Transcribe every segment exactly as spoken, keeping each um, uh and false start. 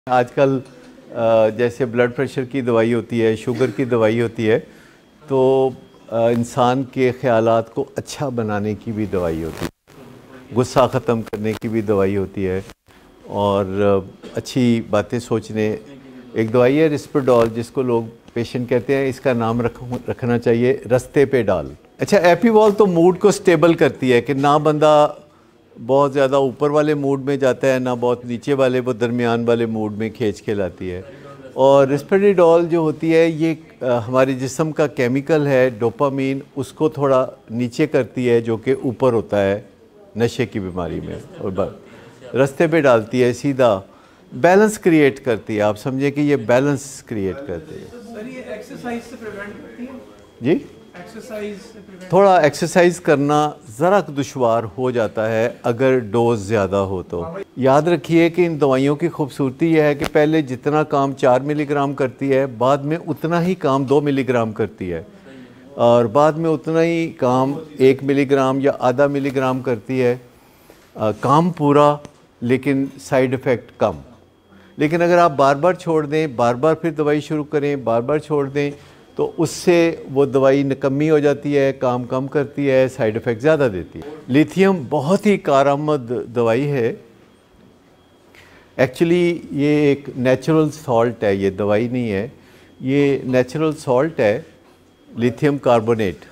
आजकल अ, जैसे blood pressure की दवाई होती है, शुगर की दवाई होती है, तो अ, इंसान के ख़यालात को अच्छा बनाने की भी दवाई होती है, गुस्सा ख़त्म करने की भी दवाई होती है और अ, अच्छी बातें सोचने। एक दवाई है रिस्पेरडॉल, जिसको लोग पेशेंट कहते हैं, इसका नाम रख रखना चाहिए रास्ते पे डाल। अच्छा, एपीवॉल तो मूड को स्टेबल करती है कि ना बंदा बहुत ज़्यादा ऊपर वाले मूड में जाता है, ना बहुत नीचे वाले, वो दरमियान वाले मूड में खींच के लाती है। और रिस्पेरडॉल जो होती है, ये आ, हमारे जिस्म का केमिकल है डोपामीन, उसको थोड़ा नीचे करती है, जो कि ऊपर होता है नशे की बीमारी में, और रास्ते पे डालती है, सीधा बैलेंस क्रिएट करती है। आप समझे कि ये बैलेंस क्रिएट करती है। सर, ये एक्सरसाइज से प्रिवेंट करती है? जी, एक्सरसाइज से प्रिवेंट? थोड़ा एक्सरसाइज करना ज़रा दुश्वार हो जाता है अगर डोज ज़्यादा हो तो। याद रखिए कि इन दवाइयों की खूबसूरती यह है कि पहले जितना काम चार मिलीग्राम करती है, बाद में उतना ही काम दो मिलीग्राम करती है, और बाद में उतना ही काम एक मिलीग्राम या आधा मिलीग्राम करती है। आ, काम पूरा, लेकिन साइड इफ़ेक्ट कम। लेकिन अगर आप बार बार छोड़ दें, बार बार फिर दवाई शुरू करें, बार बार छोड़ दें, तो उससे वो दवाई निकम्मी हो जाती है, काम कम करती है, साइड इफ़ेक्ट ज़्यादा देती है। लिथियम बहुत ही कारआमद दवाई है। एक्चुअली ये एक नेचुरल सॉल्ट है, ये दवाई नहीं है, ये नेचुरल सॉल्ट है, लिथियम कार्बोनेट।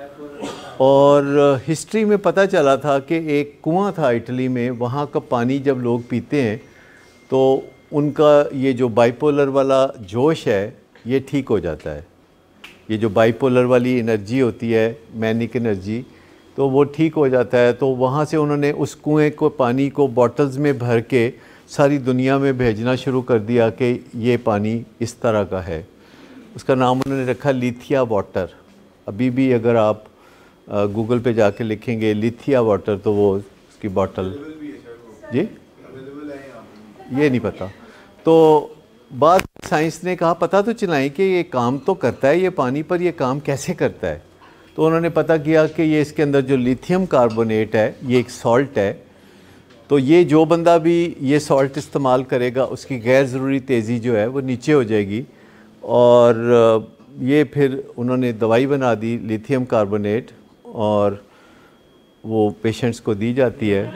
और हिस्ट्री में पता चला था कि एक कुआं था इटली में, वहाँ का पानी जब लोग पीते हैं तो उनका ये जो बाइपोलर वाला जोश है, ये ठीक हो जाता है। ये जो बाइपोलर वाली एनर्जी होती है, मैनिक एनर्जी, तो वो ठीक हो जाता है। तो वहाँ से उन्होंने उस कुएं को, पानी को बॉटल्स में भर के सारी दुनिया में भेजना शुरू कर दिया कि ये पानी इस तरह का है। उसका नाम उन्होंने रखा लिथिया वाटर। अभी भी अगर आप गूगल पे जाके लिखेंगे लिथिया वाटर, तो वो उसकी बॉटल, जी ये नहीं पता। तो बाद साइंस ने कहा पता तो चलाएं कि ये काम तो करता है ये पानी, पर ये काम कैसे करता है। तो उन्होंने पता किया कि ये इसके अंदर जो लिथियम कार्बोनेट है, ये एक सॉल्ट है। तो ये जो बंदा भी ये सॉल्ट इस्तेमाल करेगा, उसकी गैर ज़रूरी तेज़ी जो है वो नीचे हो जाएगी। और ये फिर उन्होंने दवाई बना दी लिथियम कार्बोनेट, और वो पेशेंट्स को दी जाती है।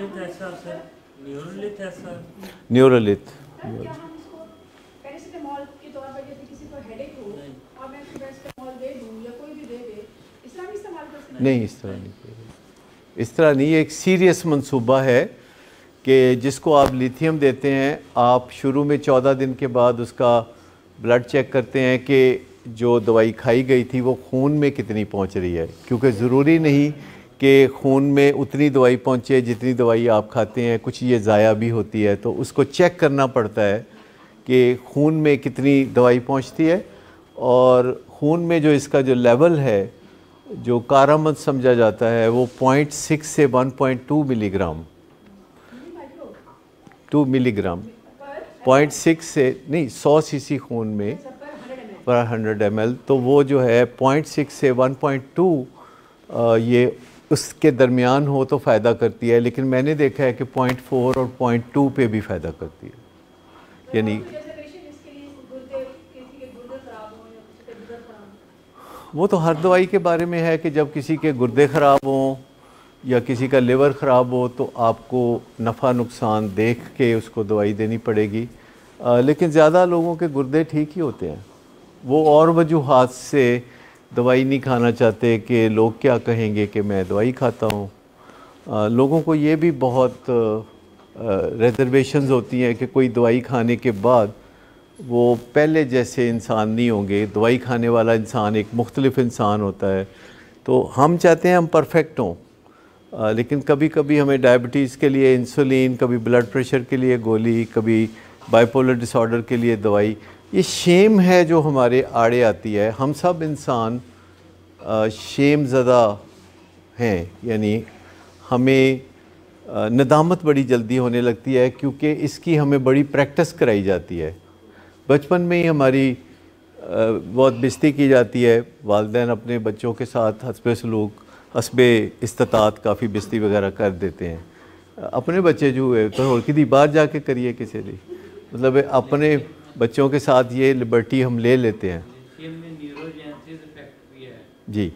न्यूरोलिथ। नहीं, इस तरह नहीं, इस तरह नहीं। एक सीरियस मंसूबा है कि जिसको आप लिथियम देते हैं, आप शुरू में चौदह दिन के बाद उसका ब्लड चेक करते हैं कि जो दवाई खाई गई थी वो खून में कितनी पहुंच रही है, क्योंकि ज़रूरी नहीं कि खून में उतनी दवाई पहुंचे जितनी दवाई आप खाते हैं, कुछ ये ज़ाया भी होती है। तो उसको चेक करना पड़ता है कि खून में कितनी दवाई पहुंचती है, और खून में जो इसका जो लेवल है, जो कारआमद समझा जाता है, वो पॉइंट सिक्स से one point two milligram two milligram point six से नहीं, सौ सीसी खून में पर हंड्रेड एम एल, तो वो जो है पॉइंट सिक्स से वन पॉइंट टू, ये उसके दरमियान हो तो फ़ायदा करती है। लेकिन मैंने देखा है कि पॉइंट फोर और पॉइंट टू पे भी फ़ायदा करती है। यानी वो तो हर दवाई के बारे में है कि जब किसी के गुर्दे ख़राब हों या किसी का लिवर ख़राब हो, तो आपको नफ़ा नुकसान देख के उसको दवाई देनी पड़ेगी। आ, लेकिन ज़्यादा लोगों के गुर्दे ठीक ही होते हैं, वो और वजूहात से दवाई नहीं खाना चाहते कि लोग क्या कहेंगे कि मैं दवाई खाता हूँ। लोगों को ये भी बहुत रिजर्वेशंस होती हैं कि कोई दवाई खाने के बाद वो पहले जैसे इंसान नहीं होंगे। दवाई खाने वाला इंसान एक मुख्तलिफ इंसान होता है। तो हम चाहते हैं हम परफेक्ट हों, आ, लेकिन कभी कभी हमें डायबिटीज़ के लिए इंसुलिन, कभी ब्लड प्रेशर के लिए गोली, कभी बाइपोलर डिसऑर्डर के लिए दवाई। ये शेम है जो हमारे आड़े आती है। हम सब इंसान शेम ज़दा हैं, यानी हमें नदामत बड़ी जल्दी होने लगती है, क्योंकि इसकी हमें बड़ी प्रैक्टिस कराई जाती है। बचपन में ही हमारी बहुत बेइज्जती की जाती है। वालिदैन अपने बच्चों के साथ हस्बे सलूक, हस्बे इस्तात काफ़ी बेइज्जती वगैरह कर देते हैं। अपने बच्चे जो है तो होर किसी बाहर जाके करिए किसी लिए। मतलब अपने बच्चों के साथ ये लिबर्टी हम ले लेते हैं जी।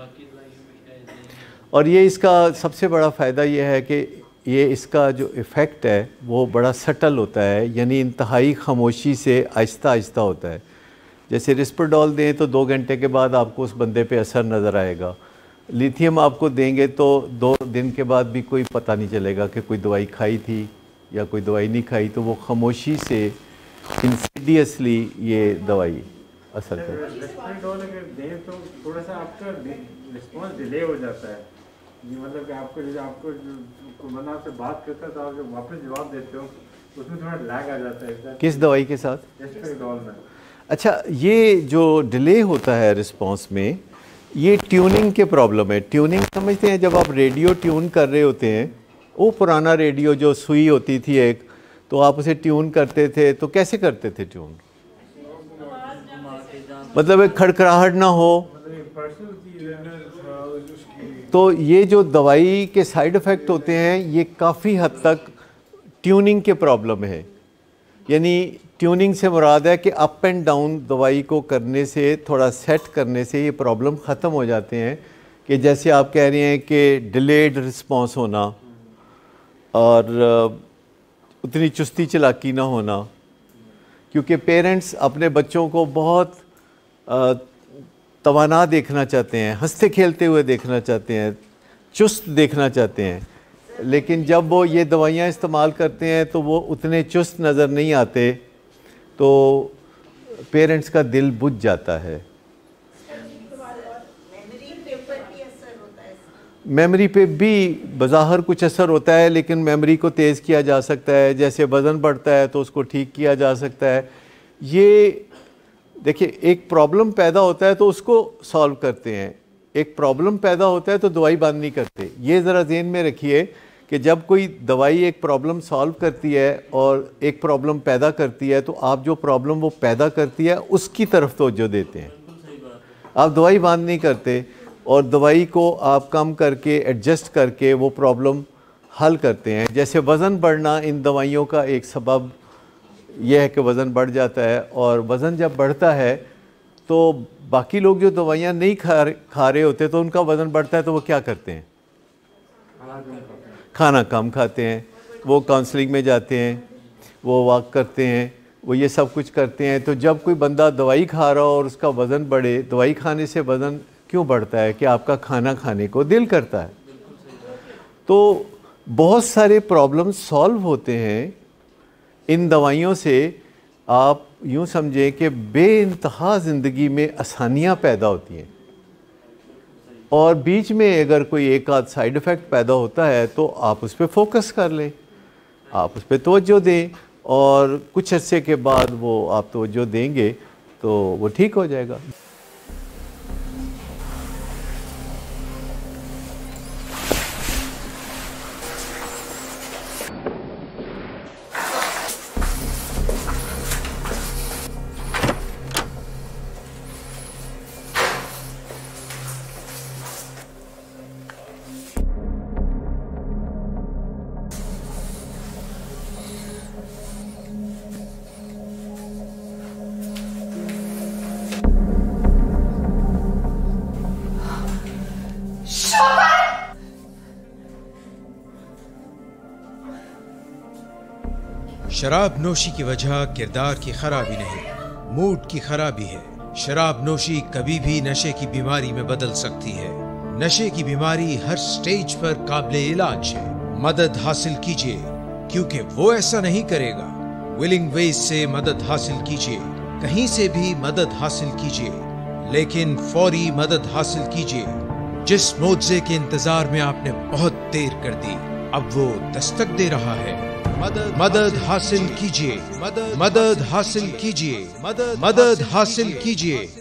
और ये इसका सबसे बड़ा फ़ायदा ये है कि ये इसका जो इफ़ेक्ट है वो बड़ा सटल होता है, यानी इंतहाई खामोशी से आहिस्ता आहिस्ता होता है। जैसे रिस्परडॉल दें तो दो घंटे के बाद आपको उस बंदे पे असर नज़र आएगा। लिथियम आपको देंगे तो दो दिन के बाद भी कोई पता नहीं चलेगा कि कोई दवाई खाई थी या कोई दवाई नहीं खाई, तो वो खामोशी से इंसिडियसली ये दवाई असर करती है। रिस्परडॉल अगर दें तो थोड़ा सा आपका रिस्पॉन्स डिले हो जाता है, ये मतलब कि आपको जो आपको जो बंदा आपसे बात करता है तो आप जब वापस जवाब देते हो उसमें थोड़ा लैग आ जाता है। किस दवाई के साथ? रिस्परडॉल में। अच्छा, ये जो डिले होता है रिस्पॉन्स में, ये ट्यूनिंग के प्रॉब्लम है। ट्यूनिंग समझते हैं, जब आप रेडियो ट्यून कर रहे होते हैं, वो पुराना रेडियो जो सुई होती थी एक, तो आप उसे ट्यून करते थे, तो कैसे करते थे ट्यून? मतलब एक खड़खड़ाहट ना हो। तो ये जो दवाई के साइड इफ़ेक्ट होते हैं ये काफ़ी हद तक ट्यूनिंग के प्रॉब्लम है। यानी ट्यूनिंग से मुराद है कि अप एंड डाउन दवाई को करने से, थोड़ा सेट करने से ये प्रॉब्लम ख़त्म हो जाते हैं। कि जैसे आप कह रहे हैं कि डिलेड रिस्पॉन्स होना और उतनी चुस्ती चलाकी ना होना, क्योंकि पेरेंट्स अपने बच्चों को बहुत तवाना देखना चाहते हैं, हंसते खेलते हुए देखना चाहते हैं, चुस्त देखना चाहते हैं, लेकिन जब वो ये दवाइयाँ इस्तेमाल करते हैं तो वो उतने चुस्त नज़र नहीं आते, तो पेरेंट्स का दिल बुझ जाता है। मेमोरी पे भी बज़ाहिर कुछ असर होता है, लेकिन मेमोरी को तेज़ किया जा सकता है। जैसे वज़न बढ़ता है तो उसको ठीक किया जा सकता है। ये देखिए, एक प्रॉब्लम पैदा होता है तो उसको सॉल्व करते हैं, एक प्रॉब्लम पैदा होता है तो दवाई बंद नहीं करते। ये ज़रा ज़हन में रखिए कि जब कोई दवाई एक प्रॉब्लम सॉल्व करती है और एक प्रॉब्लम पैदा करती है, तो आप जो प्रॉब्लम वो पैदा करती है उसकी तरफ तवज्जो देते हैं, आप दवाई बंद नहीं करते। और दवाई को आप कम करके, एडजस्ट करके वो प्रॉब्लम हल करते हैं। जैसे वज़न बढ़ना इन दवाइयों का एक सबब यह है कि वज़न बढ़ जाता है, और वज़न जब बढ़ता है तो बाकी लोग जो दवाइयाँ नहीं खा खा रहे होते तो उनका वज़न बढ़ता है, तो वो क्या करते हैं? खाना कम खाते हैं, वो काउंसलिंग में जाते हैं, वो वॉक करते हैं, वो ये सब कुछ करते हैं। तो जब कोई बंदा दवाई खा रहा हो और उसका वज़न बढ़े, दवाई खाने से वज़न क्यों बढ़ता है? कि आपका खाना खाने को दिल करता है। तो बहुत सारे प्रॉब्लम सॉल्व होते हैं इन दवाइयों से। आप यूँ समझें कि बेइंतहा ज़िंदगी में आसानियाँ पैदा होती हैं, और बीच में अगर कोई एक आध साइड इफ़ेक्ट पैदा होता है तो आप उस पर फोकस कर लें, आप उस पर तवज्जो दें, और कुछ अर्से के बाद वो आप तवज्जो देंगे तो वो ठीक हो जाएगा। शराब नोशी की वजह किरदार की खराबी नहीं, मूड की खराबी है। शराब नोशी कभी भी नशे की बीमारी में बदल सकती है। नशे की बीमारी हर स्टेज पर काबिले इलाज है। मदद हासिल कीजिए, क्योंकि वो ऐसा नहीं करेगा। विलिंग वेज से मदद हासिल कीजिए, कहीं से भी मदद हासिल कीजिए, लेकिन फौरी मदद हासिल कीजिए। जिस मोज़े के इंतजार में आपने बहुत देर कर दी, अब वो दस्तक दे रहा है। मदद मदद हासिल कीजिए, मदद मदद हासिल कीजिए, मदद मदद हासिल कीजिए।